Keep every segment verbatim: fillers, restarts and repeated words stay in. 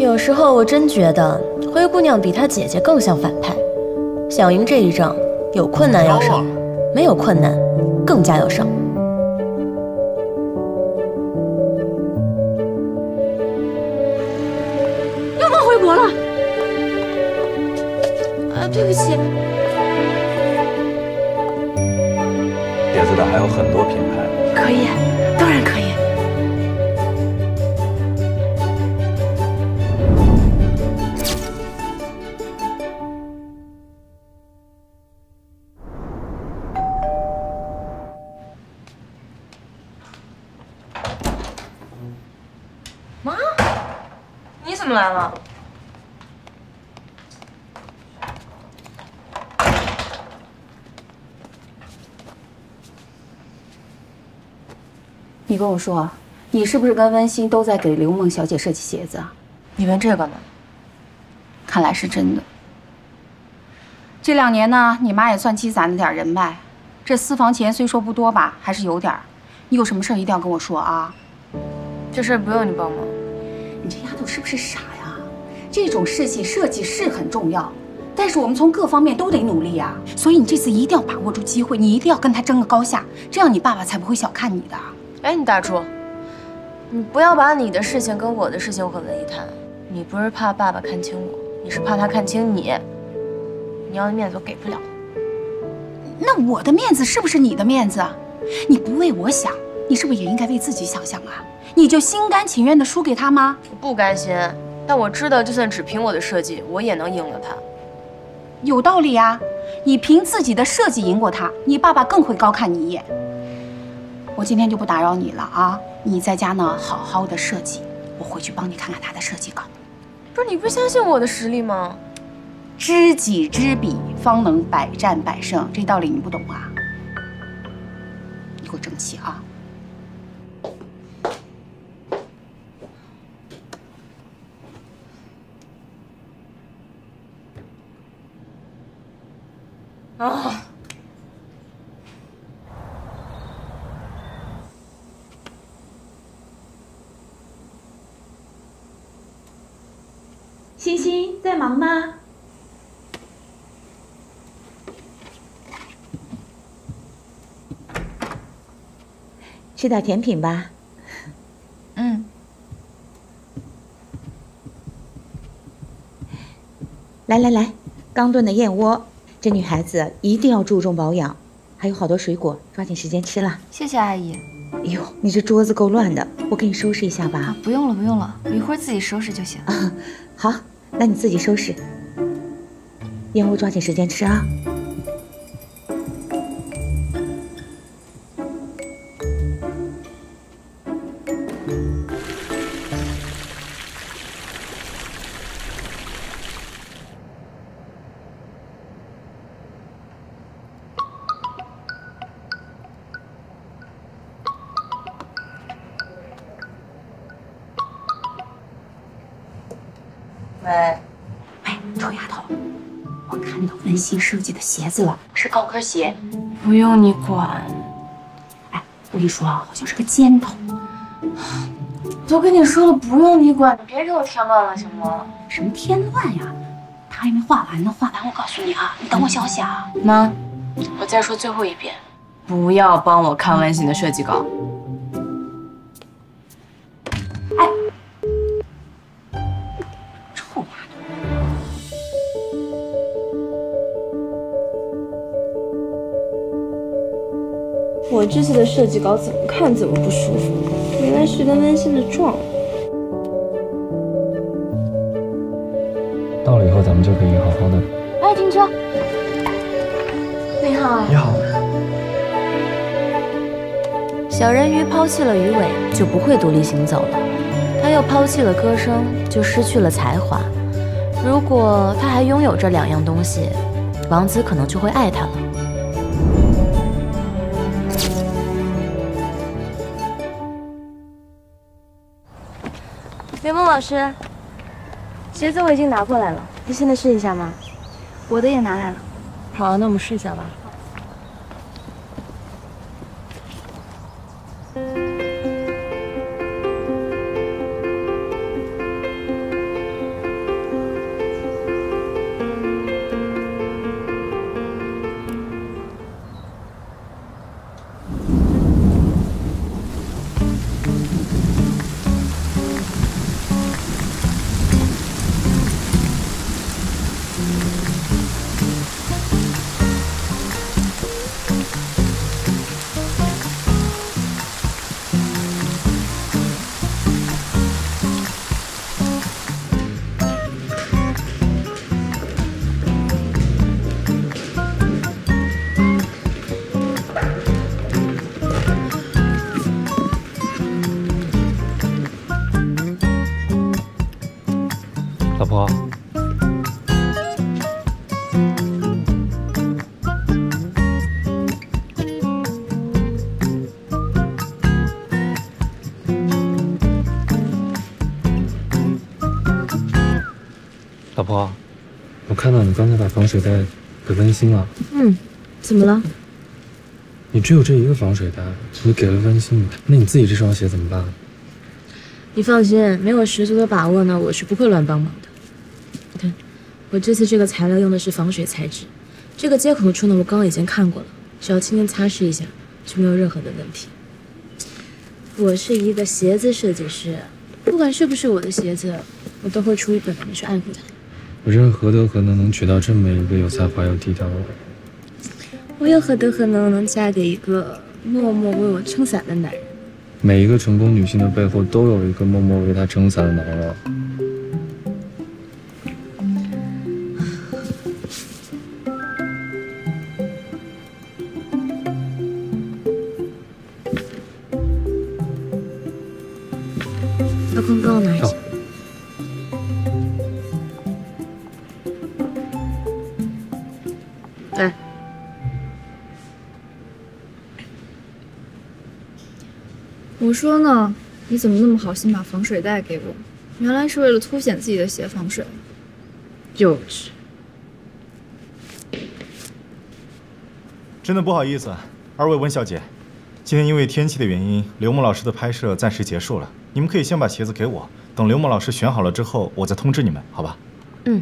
有时候我真觉得灰姑娘比她姐姐更像反派。想赢这一仗，有困难要上，没有困难更加要上。 要梦回国了。啊，对不起。 鞋子的还有很多品牌。 可以，当然可以。 妈，你怎么来了？ 你跟我说，你是不是跟温馨都在给刘梦小姐设计鞋子啊？ 你问这个呢？ 看来是真的。这两年呢，你妈也算积攒了点人脉，这私房钱虽说不多吧，还是有点儿。你有什么事儿一定要跟我说啊。 这事儿不用你帮忙。 你这丫头是不是傻呀？这种事情设计是很重要，但是我们从各方面都得努力呀。所以你这次一定要把握住机会，你一定要跟他争个高下，这样你爸爸才不会小看你的。 哎，你大叔，你不要把你的事情跟我的事情混为一谈。你不是怕爸爸看清我，你是怕他看清你。你要的面子我给不了。 那我的面子是不是你的面子？你不为我想，你是不是也应该为自己想想啊？ 你就心甘情愿的输给他吗？ 我不甘心，但我知道，就算只凭我的设计，我也能赢了他。 有道理呀，你凭自己的设计赢过他，你爸爸更会高看你一眼。我今天就不打扰你了啊，你在家呢好好的设计，我回去帮你看看他的设计稿。 不是你不相信我的实力吗？ 知己知彼，方能百战百胜，这道理你不懂啊？你给我争气啊！ 啊！ 欣欣在忙吗？吃点甜品吧。 嗯。 来来来，刚炖的燕窝。 这女孩子一定要注重保养，还有好多水果，抓紧时间吃了。 谢谢阿姨。 哎呦，你这桌子够乱的，我给你收拾一下吧。 啊，不用了，不用了，我一会儿自己收拾就行。 啊，好，那你自己收拾。燕窝抓紧时间吃啊。 喂， 喂，臭丫头，我看到温馨设计的鞋子了，是高跟鞋。 不用你管。 哎，我跟你说啊，好像是个尖头。 都跟你说了，不用你管，你别给我添乱了，行吗？ 什么添乱呀？他还没画完呢，画完我告诉你啊，你等我消息啊。 妈，我再说最后一遍，不要帮我看温馨的设计稿。 我这次的设计稿怎么看怎么不舒服，原来是跟温馨的撞。 到了以后，咱们就可以好好的。 哎，停车！你好。 你好。 小人鱼抛弃了鱼尾，就不会独立行走了；他又抛弃了歌声，就失去了才华。如果他还拥有这两样东西，王子可能就会爱他了。 刘梦老师，鞋子我已经拿过来了，你现在试一下吗？ 我的也拿来了。 好，那我们试一下吧。 婆。老婆，我看到你刚才把防水袋给温馨了。 嗯，怎么了？ 你只有这一个防水袋，你给了温馨，那你自己这双鞋怎么办？ 你放心，没有十足的把握呢，我是不会乱帮忙的。你看，我这次这个材料用的是防水材质，这个接口处呢，我刚刚已经看过了，只要轻轻擦拭一下，就没有任何的问题。我是一个鞋子设计师，不管是不是我的鞋子，我都会出于本能去爱护它。 我真是何德何能能娶到这么一个有才华又低调的人？ 我又何德何能能嫁给一个默默为我撑伞的男人？ 每一个成功女性的背后都有一个默默为她撑伞的男人。 老公，帮我拿一下。来。 我说呢，你怎么那么好心把防水袋给我？原来是为了凸显自己的鞋防水。 幼稚。 真的不好意思，二位温小姐，今天因为天气的原因，刘梦老师的拍摄暂时结束了。你们可以先把鞋子给我，等刘梦老师选好了之后，我再通知你们，好吧？ 嗯。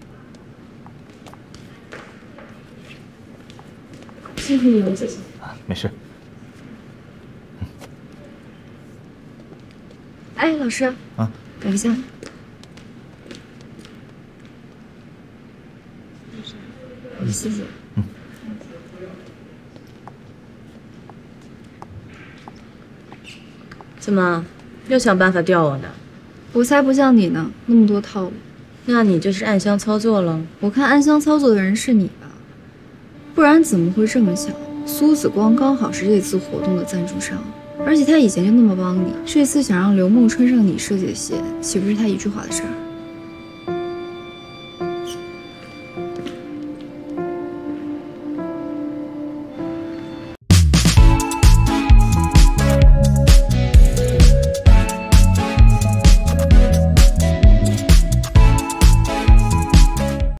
辛苦你了，姐姐。 啊，没事。 哎，老师啊， 等一下。谢谢。 嗯。 怎么又想办法钓我呢？ 我才不像你呢，那么多套路。 那你就是暗箱操作了。 我看暗箱操作的人是你吧？不然怎么会这么巧？苏子光刚好是这次活动的赞助商。而且他以前就那么帮你，这次想让刘梦穿上你设计的鞋，岂不是他一句话的事儿？